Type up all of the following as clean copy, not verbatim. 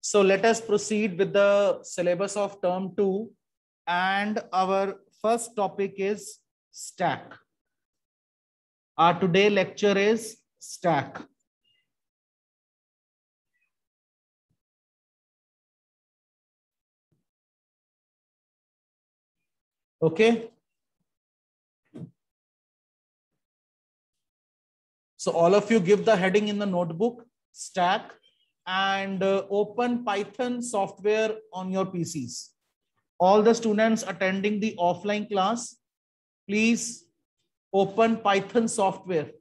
So let us proceed with the syllabus of term 2, and our first topic is stack. Our today lecture is stack. Okay. So all of you give the heading in the notebook, stack, and open Python software on your PCs. All the students attending the offline class, please open Python software.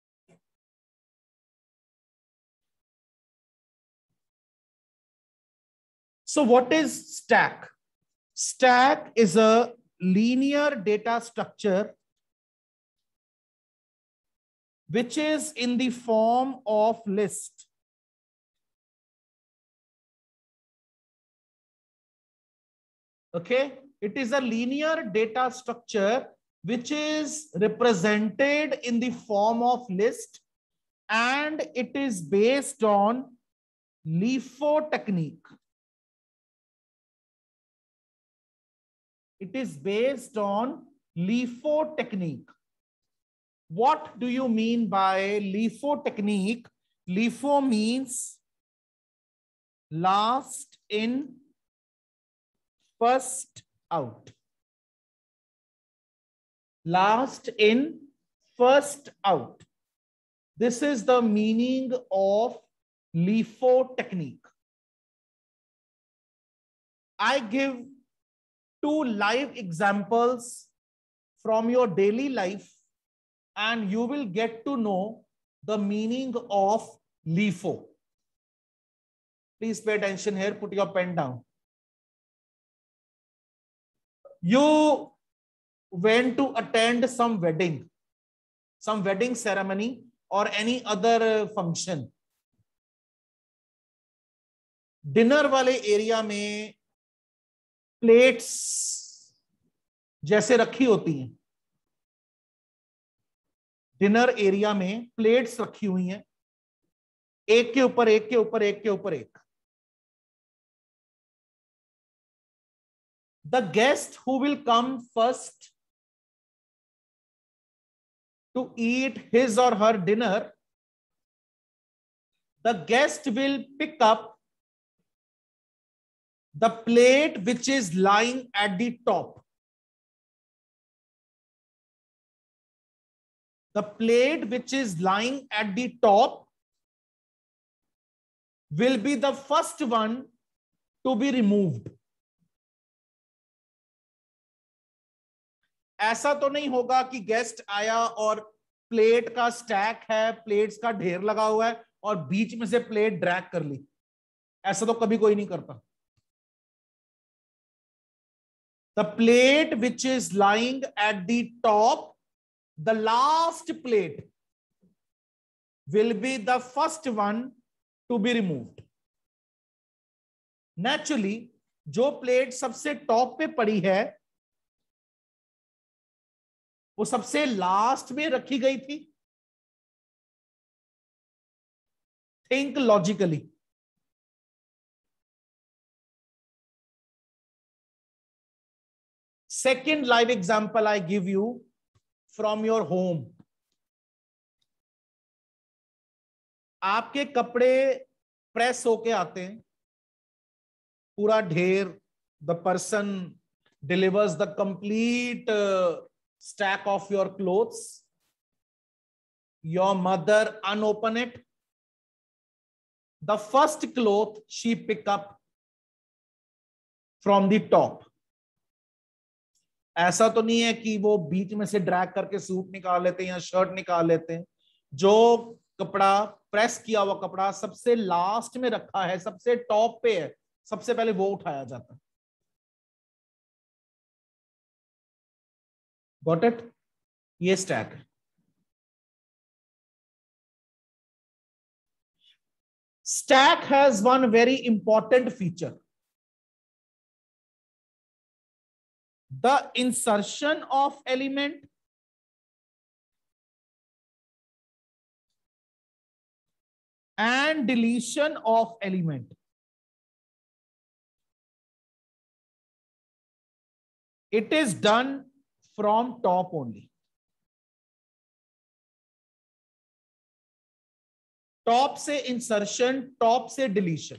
So what is stack? Stack is a linear data structure which is in the form of list. Okay, it is a linear data structure which is represented in the form of list, and it is based on LIFO technique. It is based on LIFO technique. What do you mean by LIFO technique? LIFO means last in, first out. Last in, first out. This is the meaning of LIFO technique. I give two live examples from your daily life, and you will get to know the meaning of LIFO. Please pay attention here. Put your pen down. You went to attend some wedding ceremony, or any other function. Dinner वाले area में plates जैसे रखी होती हैं, dinner area में plates रखी हुई हैं, एक के ऊपर एक के ऊपर एक के ऊपर एक. The guest who will come first to eat his or her dinner, the guest will pick up the plate which is lying at the top. The plate which is lying at the top will be the first one to be removed. ऐसा तो नहीं होगा कि guest आया और plate का stack है, plates का ढेर लगा हुआ है और बीच में से प्लेट ड्रैग कर ली. ऐसा तो कभी कोई नहीं करता. The plate which is lying at the top, the last plate will be the first one to be removed. Naturally, जो प्लेट सबसे टॉप पे पड़ी है वो सबसे लास्ट में रखी गई थी. Think logically. Second live example I give you from your home. आपके कपड़े प्रेस होके आते हैं, पूरा ढेर. The person delivers the complete stack of your clothes. Your mother unopen it. The first cloth she pick up from the top. ऐसा तो नहीं है कि वो बीच में से ड्रैग करके सूट निकाल लेते हैं या शर्ट निकाल लेते हैं. जो कपड़ा प्रेस किया हुआ कपड़ा सबसे लास्ट में रखा है, सबसे टॉप पे है, सबसे पहले वो उठाया जाता है. Got it? ये स्टैक है. Stack has one very important feature. The insertion of element and deletion of element. It is done from top only. Top से इंसर्शन, टॉप से deletion.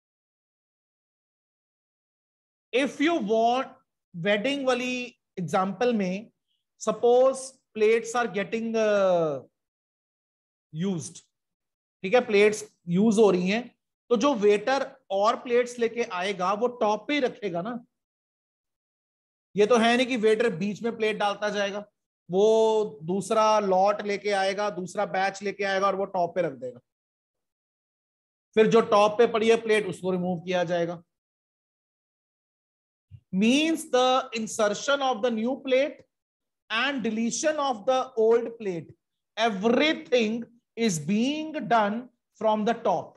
If you want, wedding वाली example में suppose plates are getting used, ठीक है, plates use हो रही हैं, तो जो वेटर और प्लेट्स लेके आएगा वो टॉप पे ही रखेगा ना. ये तो है नहीं कि वेटर बीच में प्लेट डालता जाएगा, वो दूसरा लॉट लेके आएगा, दूसरा बैच लेके आएगा और वो टॉप पे रख देगा. फिर जो टॉप पे पड़ी है प्लेट उसको रिमूव किया जाएगा. Means the insertion of the new plate and deletion of the old plate, everything is being done from the top.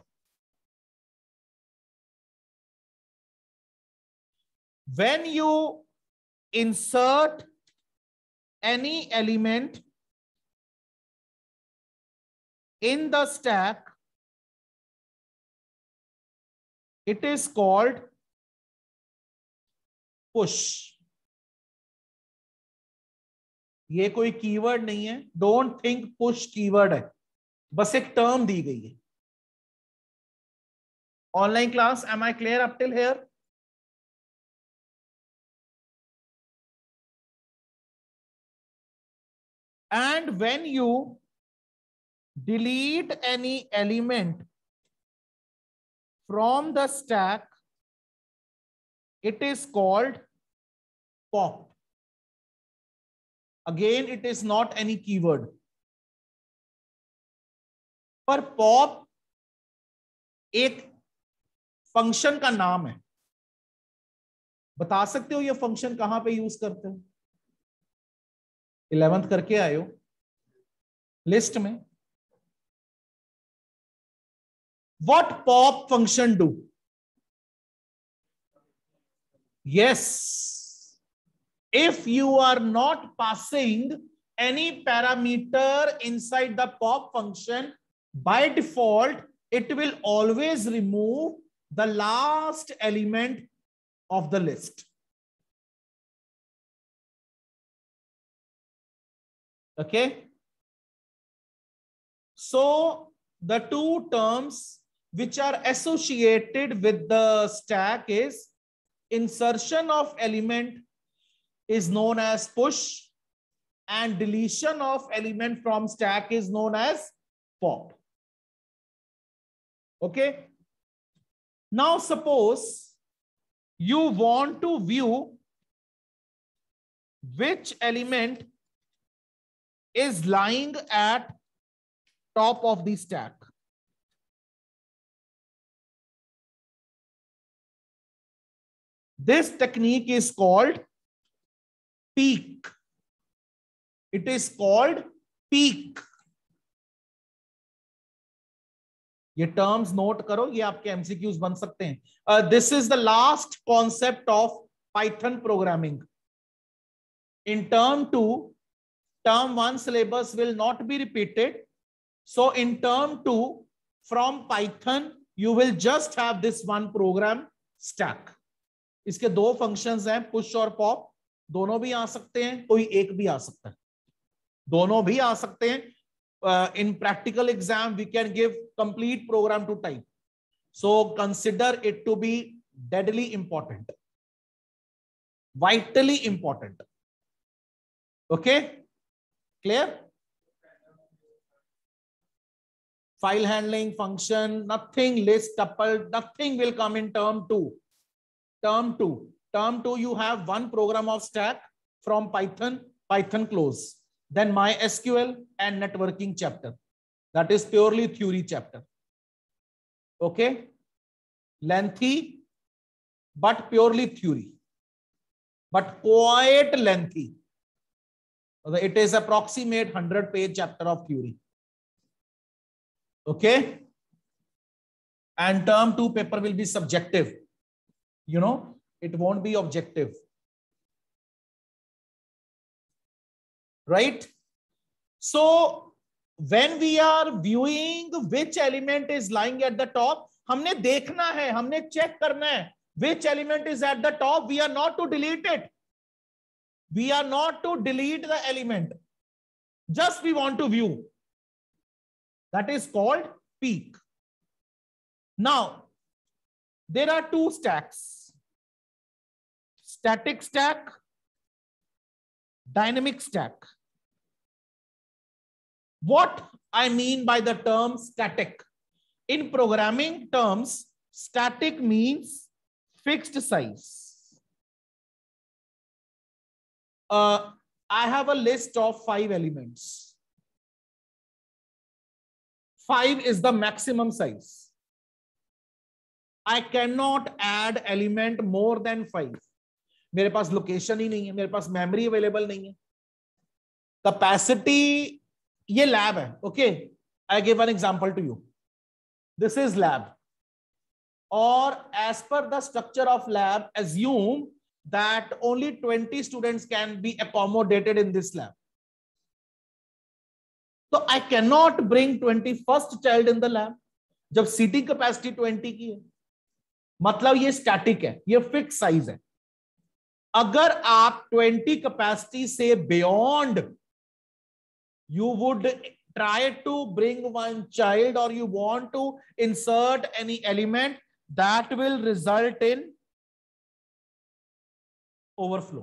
When you insert any element in the stack, it is called push. ये कोई keyword नहीं है, don't think push keyword है, बस एक term दी गई है. Online class, am I clear up till here? And when you delete any element from the stack, it is called pop. Again, it is not any keyword. पर pop एक function का नाम है. बता सकते हो ये फंक्शन कहां पे यूज करते हो? 11th करके आए हो लिस्ट में. What pop function do? Yes, if you are not passing any parameter inside the pop function, by default it will always remove the last element of the list. Okay, so the two terms which are associated with the stack is insertion of element is known as push and deletion of element from stack is known as pop. Okay, now suppose you want to view which element is lying at top of the stack. This technique is called peek. It is called peek. ये terms note करो, ये आपके MCQs बन सकते हैं. This is the last concept of Python programming. In term 2, term 1 syllabus will not be repeated. So in term 2 from Python, you will just have this one program stack. इसके दो functions हैं, push और pop. दोनों भी आ सकते हैं, कोई एक भी आ सकता है, दोनों भी आ सकते हैं. In practical exam, we can give complete program to type. So consider it to be deadly important, vitally important. Okay, clear? File handling, function, nothing, list, tuple, nothing will come in term 2. Term 2, you have one program of stack from Python, Python close. Then MySQL and networking chapter. That is purely theory chapter. Okay, lengthy, but purely theory, but quite lengthy. It is approximate 100-page chapter of theory. Okay, and term 2 paper will be subjective. You know, it won't be objective. Right? So when we are viewing which element is lying at the top, हमने देखना है, हमने check करना है which element is at the top. We are not to delete it. We are not to delete the element. Just we want to view. That is called peak. Now, there are two stacks. Static stack, dynamic stack. What I mean by the term static? In programming terms, static means fixed size. I have a list of 5 elements. 5 is the maximum size. I cannot add element more than 5. मेरे पास location ही नहीं है, मेरे पास memory available नहीं है. Capacity, ये lab है. Okay, I give an example to you. This is lab, और as पर the structure of lab assume that only 20 students can be accommodated in this lab. So I cannot bring 21st child in the lab जब seating capacity 20 की है. मतलब ये static है, ये fix size है. अगर आप 20 कैपेसिटी से beyond you would try to bring one child or you want to insert any element, that will result in overflow.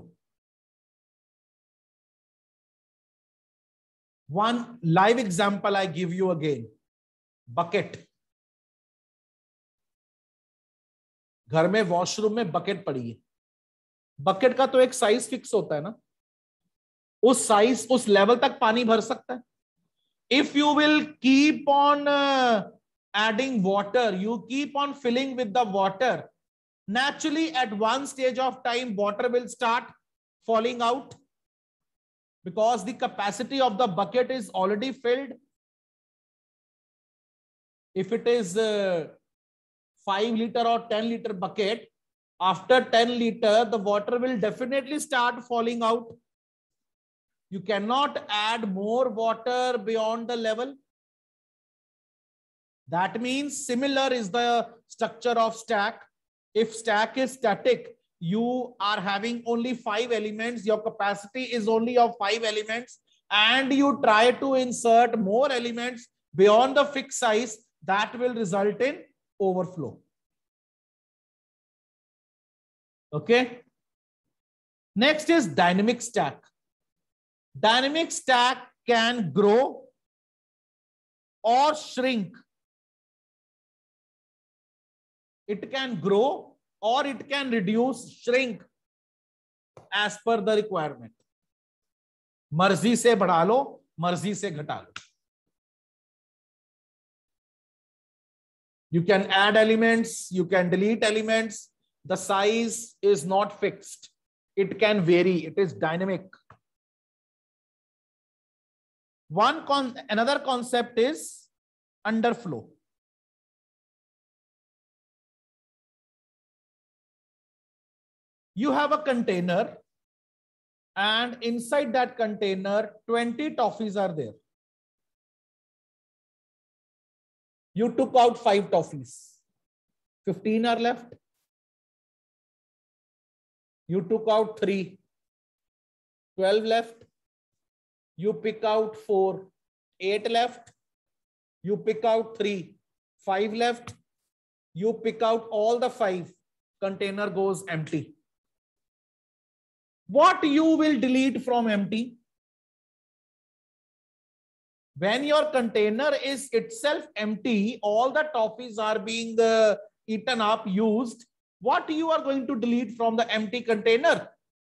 One live example I give you again. Bucket. घर में washroom में bucket पड़ी है. Bucket का तो एक size fix होता है ना, उस साइज उस लेवल तक पानी भर सकता है. If you will keep on adding water, you keep on filling with the water, naturally at one stage of time water will start falling out because the capacity of the bucket is already filled. If it is 5 liter or 10 liter bucket, after 10 liter the water will definitely start falling out. You cannot add more water beyond the level. That means similar is the structure of stack. If stack is static, you are having only 5 elements, your capacity is only of 5 elements, and you try to insert more elements beyond the fixed size, that will result in overflow. Okay. Next is dynamic stack. Dynamic stack can grow or shrink. It can grow or it can reduce, shrink as per the requirement. मर्जी से बढ़ा लो, मर्जी से घटा लो. You can add elements, you can delete elements. The size is not fixed. It can vary. It is dynamic. Another concept is underflow. You have a container, and inside that container 20 toffees are there. You took out 5 toffees, 15 are left. You took out 3, 12 left. You pick out 4, 8 left. You pick out 3, 5 left. You pick out all the 5, container goes empty. What you will delete from empty? When your container is itself empty, all the toffees are being eaten up, used. What you are going to delete from the empty container?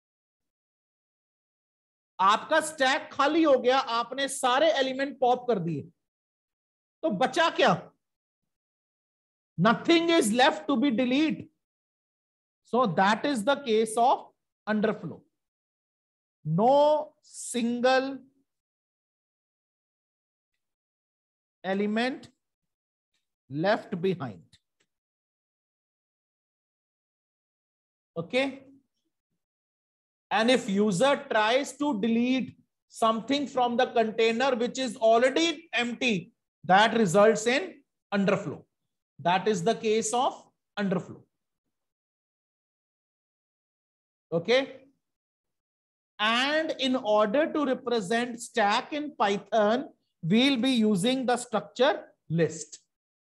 आपका stack खाली हो गया, आपने सारे element pop कर दिए, तो बचा क्या? Nothing is left to be deleted. So that is the case of underflow. No single element left behind. Okay. And if user tries to delete something from the container which is already empty, that results in underflow. That is the case of underflow. Okay. And in order to represent stack in Python, we'll be using the structure list.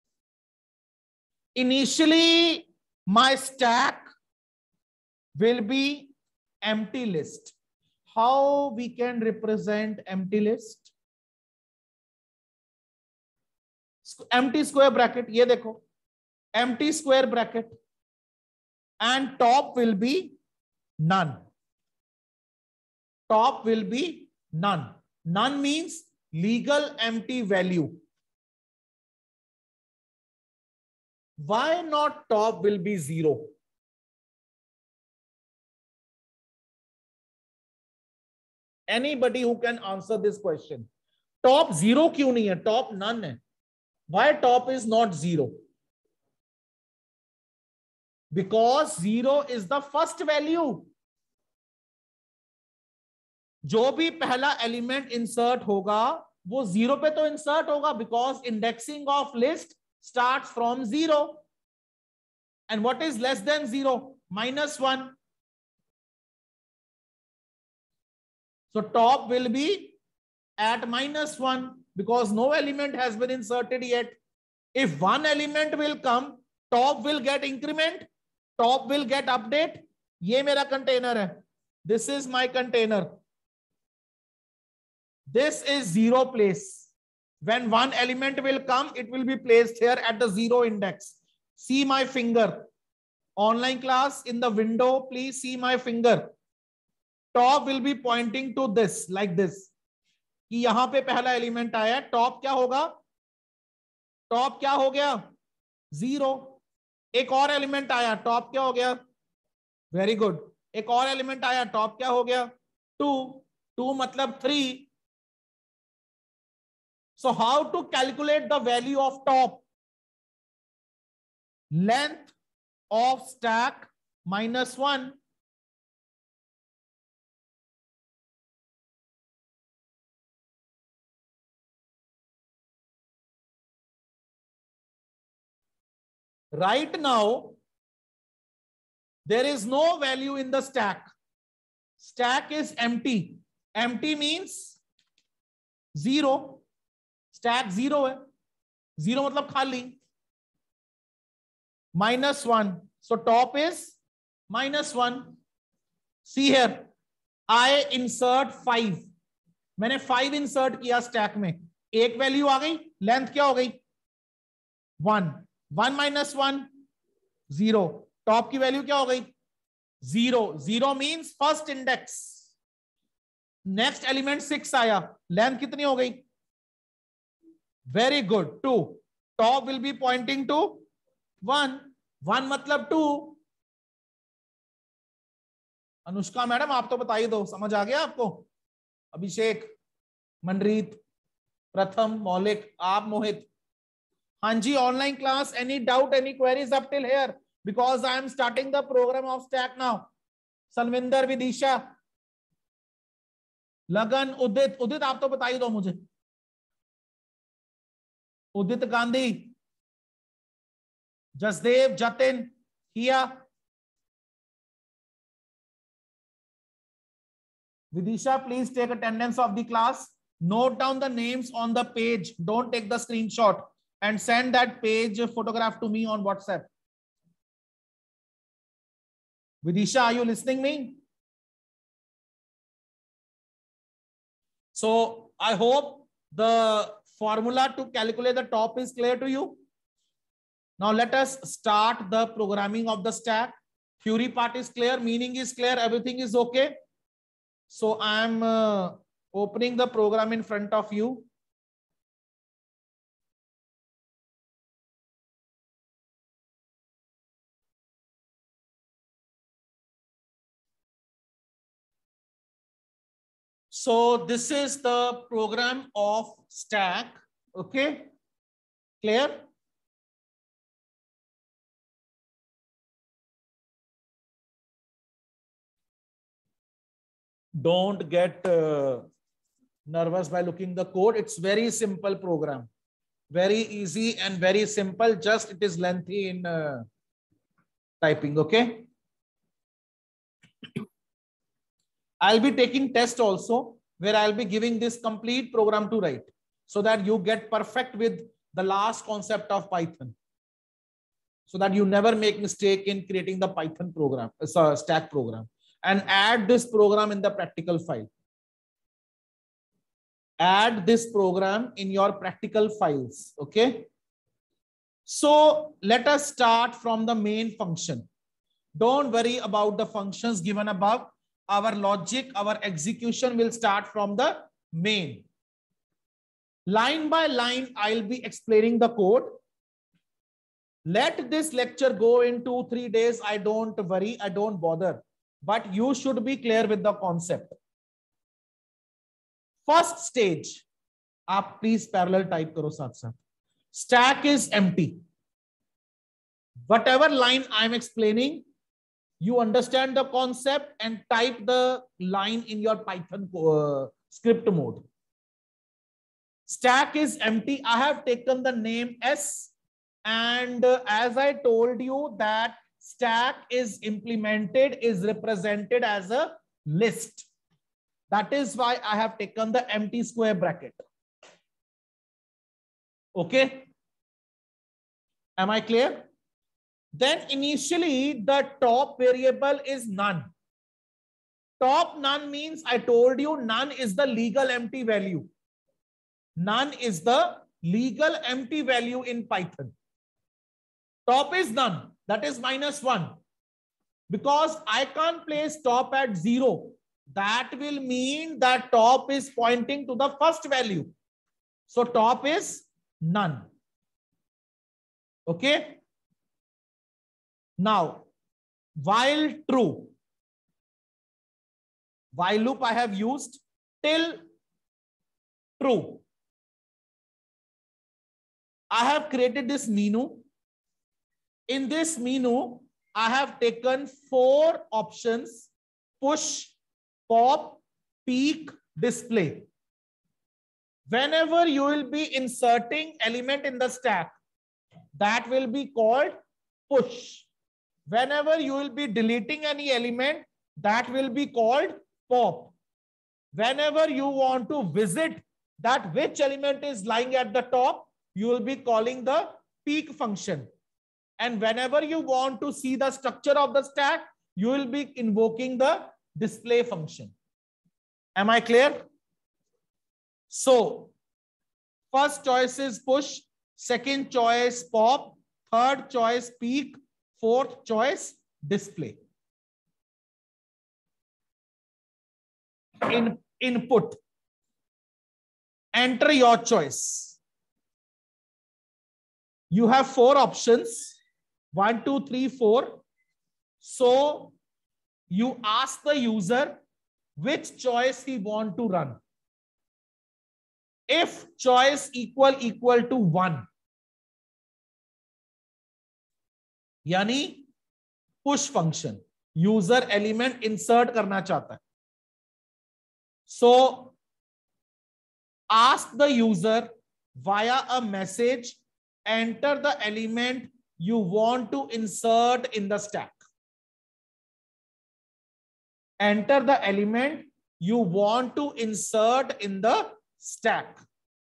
Initially, my stack will be empty list. How we can represent empty list? Empty square bracket, ye dekho, empty square bracket, and top will be none. Top will be none. None means legal empty value. Why not top will be 0? Anybody who can answer this question? Top 0 क्यों नहीं है? Top none है. Why top is not 0? Because 0 is the first value. जो भी पहला element insert होगा वो 0 पे तो इंसर्ट होगा, because indexing of list starts from 0. And what is less than 0? -1. So top will be at -1 because no element has been inserted yet. If one element will come, top will get increment, top will get update. ये मेरा container है. This is my container. This is 0 place. When one element will come, it will be placed here at the 0 index. See my finger. Online class in the window, please see my finger. Top will be pointing to this, like this. कि यहां पे पहला element आया, top क्या होगा? Top क्या हो गया? 0. एक और एलिमेंट आया, टॉप क्या हो गया? Very good. एक और एलिमेंट आया, टॉप क्या हो गया? 2. 2 मतलब 3. So how to calculate the value of top? Length of stack -1. Right now, there is no value in the stack. Stack is empty. Empty means 0. Stack 0 है. 0 मतलब खाली. -1. So top is -1. See here. I insert 5. मैंने 5 insert किया stack में. एक value आ गई. Length क्या हो गई? 1. 1 - 1 0. टॉप की वैल्यू क्या हो गई? 0. 0 means first index. Next element 6 आया. लेंथ कितनी हो गई? Very good. 2. Top will be pointing to 1. 1 मतलब 2. अनुष्का मैडम आप तो बताइए दो, समझ आ गया आपको? अभिषेक, मनरीत, प्रथम, मौलिक, आप, मोहित. हाँ जी, online class. Any doubt, any queries up till here? Because I am starting the program of stack now. Salwinder, Vidisha, Lagan, Udit. उदित आप तो बताइए दो मुझे. उदित गांधी, जसदेव, जतिन, किया, Vidisha, please take attendance of the class. Note down the names on the page. Don't take the screenshot and send that page photograph to me on WhatsApp. Vidisha, are you listening me? So I hope the formula to calculate the top is clear to you. Now let us start the programming of the stack. Theory part is clear, meaning is clear, everything is okay. So I am opening the program in front of you. So this is the program of stack. Okay, clear? Don't get nervous by looking the code. It's very simple program, very easy and very simple. Just it is lengthy in typing. Okay. I'll be taking test also where I'll be giving this complete program to write so that you get perfect with the last concept of Python, so that you never make mistake in creating the Python program, stack program, and add this program in the practical file. Add this program in your practical files. Okay. So let us start from the main function. Don't worry about the functions given above. Our logic, our execution will start from the main. Line by line, I'll be explaining the code. Let this lecture go in 2-3 days. I don't worry, I don't bother. But you should be clear with the concept. First stage, आप please parallel type करो साथ साथ. Stack is empty. Whatever line I'm explaining, you understand the concept and type the line in your Python script mode. Stack is empty. I have taken the name S, and as I told you that stack is implemented, is represented as a list. That is why I have taken the empty square bracket. Okay. Am I clear? Then initially the top variable is none. Top none means I told you none is the legal empty value. None is the legal empty value in Python. Top is none. That is -1. Because I can't place top at 0. That will mean that top is pointing to the first value. So top is none. Okay. Now, while true, while loop I have used till true. I have created this menu. In this menu, I have taken 4 options: push, pop, peek, display. Whenever you will be inserting element in the stack, that will be called push. Whenever you will be deleting any element, that will be called pop. Whenever you want to visit that which element is lying at the top, you will be calling the peek function. And whenever you want to see the structure of the stack, you will be invoking the display function. Am I clear? So, first choice is push, second choice pop, third choice peek, fourth choice display. Input. Enter your choice. You have 4 options. 1, 2, 3, 4. So you ask the user which choice he want to run. If choice equal to 1, यानी push function, user element insert करना चाहता है. So ask the user via a message, enter the element you want to insert in the stack. Enter the element you want to insert in the stack.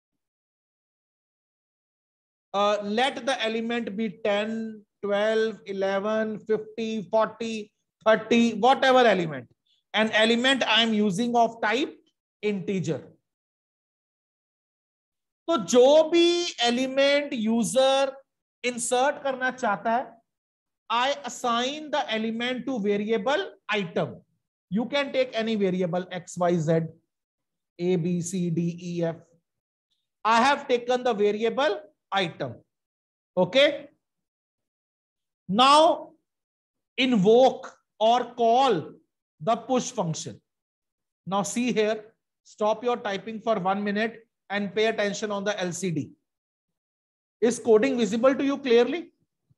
Let the element be 10, 12, 11, 50, 40, 30, whatever element. An element I am using of type integer. तो जो भी element user insert करना चाहता है, I assign the element to variable item. You can take any variable X, Y, Z, A, B, C, D, E, F. I have taken the variable item. Okay. Now invoke or call the push function. Now see here, stop your typing for 1 minute and pay attention on the LCD. Is coding visible to you clearly?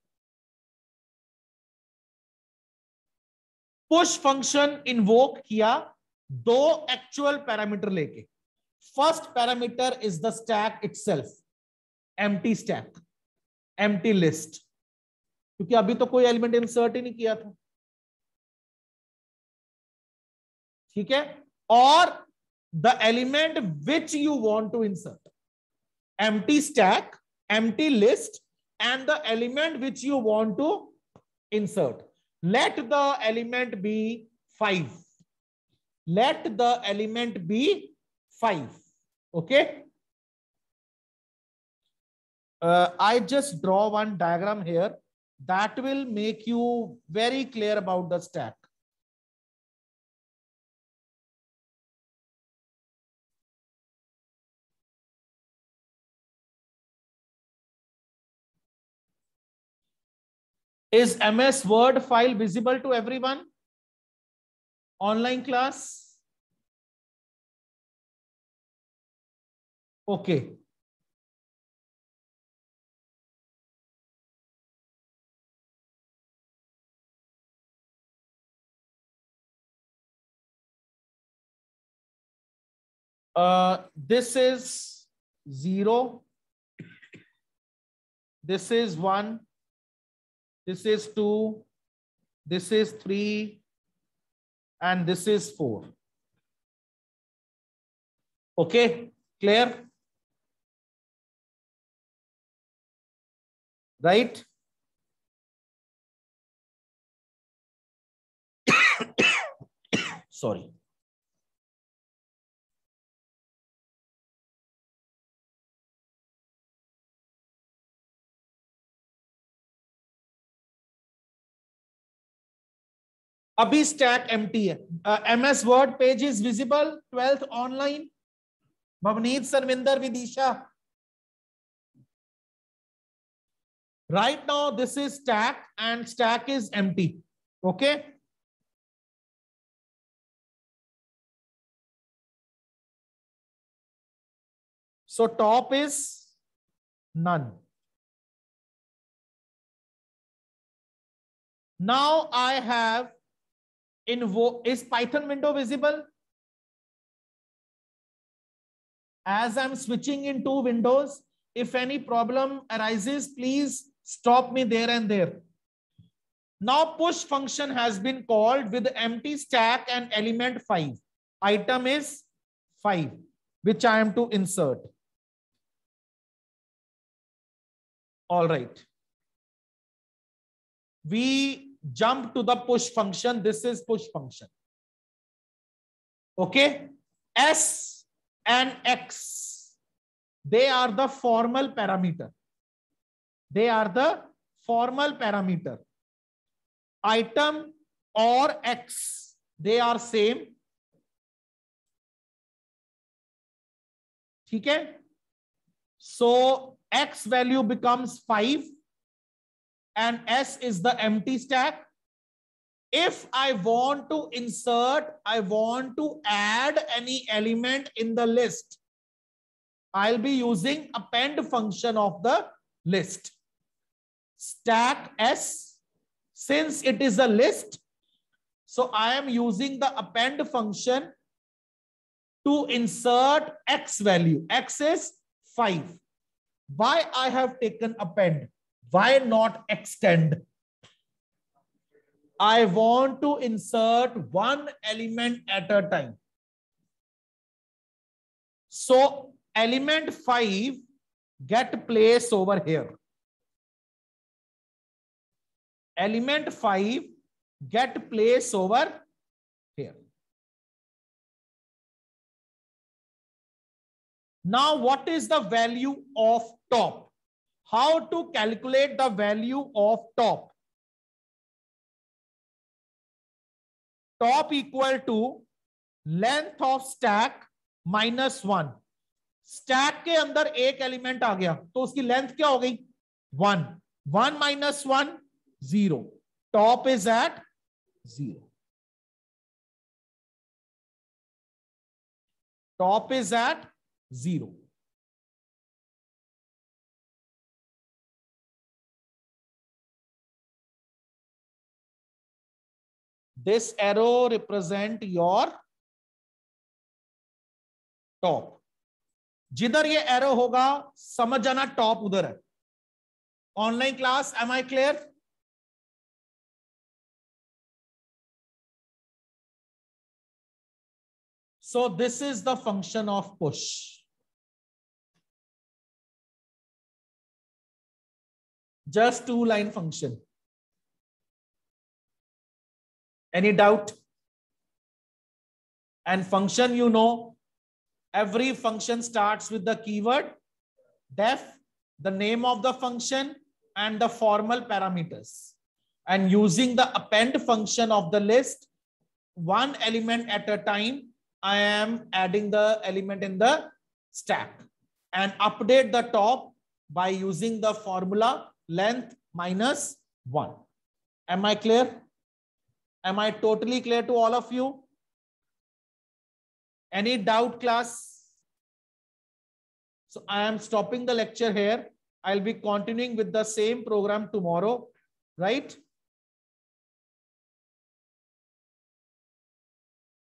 Push function invoke किया, 2 actual parameter लेके. First parameter is the stack itself, empty stack, empty list. क्योंकि अभी तो कोई element insert ही नहीं किया था. ठीक है, और the element which you want to insert, empty stack, empty list, and the element which you want to insert. Let the element be 5. Let the element be 5. Okay. I just draw one diagram here that will make you very clear about the stack. Is MS Word file visible to everyone? Online class? Okay. This is 0. This is 1. This is 2. This is 3. And this is 4. Okay, clear? Right? Sorry. अभी stack empty है. MS Word page is visible. 12th online. Bhavneet, Sarvinder, Vidisha. Right now, this is stack and stack is empty. Okay. So top is none. Now I have is Python window visible? As I'm switching in two windows, if any problem arises, please stop me there and there. Now push function has been called with empty stack and element 5. Item is 5, which I am to insert. All right. We jump to the push function. This is push function. Okay. S and X, they are the formal parameter. They are the formal parameter. Item or X, they are same. ठीक है? So X value becomes 5 and S is the empty stack. If I want to insert, I want to add any element in the list, I'll be using append function of the list. Stack S, since it is a list, so I am using the append function to insert X value. X is 5. Why I have taken append? Why not extend? I want to insert one element at a time. So element 5 get placed over here. Element 5 get placed over here. Now, what is the value of top? How to calculate the value of top? Top equal to length of stack minus 1. स्टैक के अंदर एक element आ गया तो उसकी length क्या हो गई? 1. 1 minus 1, 0. Top is at 0. Top is at 0. This arrow represent your top. जिधर ये एरो होगा समझ जाना टॉप उधर है. Online class, am I clear? So this is the function of push. Just 2-line function. Any doubt? And function, you know, every function starts with the keyword def, the name of the function, and the formal parameters. And using the append function of the list, one element at a time, I am adding the element in the stack and update the top by using the formula length minus 1. Am I clear? Am I totally clear to all of you? Any doubt, class? So I am stopping the lecture here. I'll be continuing with the same program tomorrow, right?